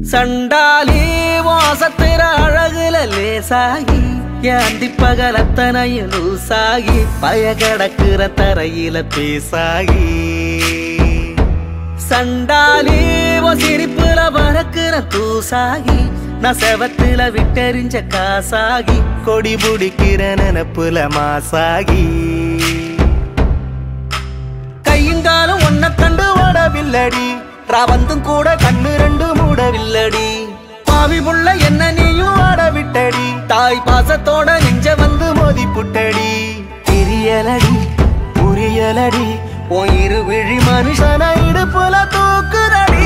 சண்டாலி வாசத்திர அழகுல லேசாகி ஏந்தி பகலத்தனையும் லூசாகி பயகடக்குற தரையில பேசாகி சண்டாலி சிரிப்புல பறக்குற தூசாகி நான் செவத்துல விட்டெறிஞ்ச காசாகி கொடி புடிக்கிற நினப்புல மாசாகி கையுங்காலும் ஒன்ன கண்டு ஓடவில்லடி ராவந்தும் கூட கண்ணு ரெண்டு மூடவில்லடி பாவி புள்ள என்ன நீயும் ஆடவிட்டடி தாய் பாசத்தோட நெஞ்ச வந்து மோதி புட்டடி தெரியலடி புரியலடி உன் இருவிழி மனுஷன இடுப்புல தூக்குறடி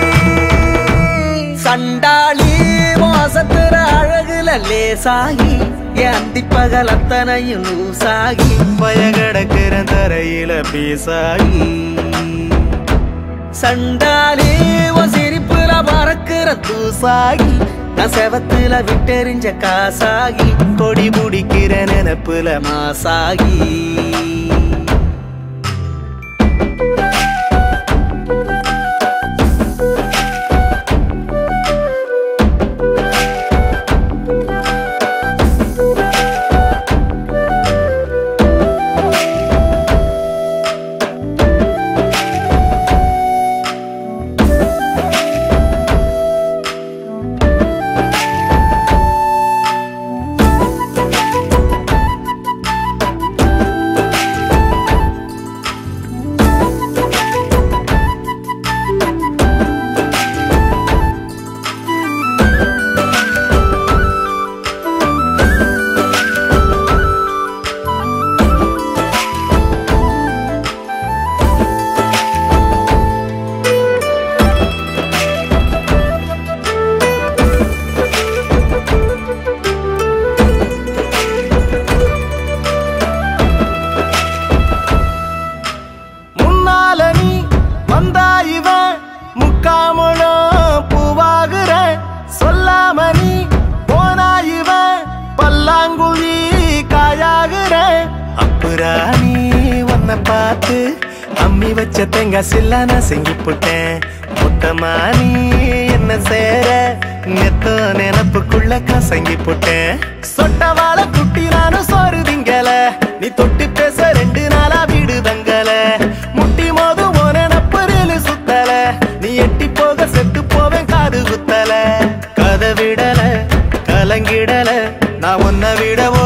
சண்டாளி வாசத்துற அழகுல லேசாகி ஏந்தி பகல் அத்தனையும் லூசாகி பயகடக்கிற தரையில பேசாகி சண்டாளி சிரிப்புல பறக்குற தூசாகி நான் செவத்துல விட்டெறிஞ்ச காசாகி கொடி முடிக்கிற நினப்புல மாசாகி பார்த்து அம்மி வச்ச தேங்காய் சில்ல நான் செங்கி போட்டேன் மொத்தமா நீ என்ன சேர நெத்த நினப்புக்குள்ள கசங்கி போட்டேன் சொட்ட வாழை குட்டி நானும் சோறு திங்கல நீ தொட்டு பேச 2 நாளா வீடு தங்கல முட்டி மோது ஒரு நப்பரில் சுத்தல நீ எட்டி போக செத்து போவேன் காது குத்தல கதை விடல கலங்கிடல நான் உன்னை விட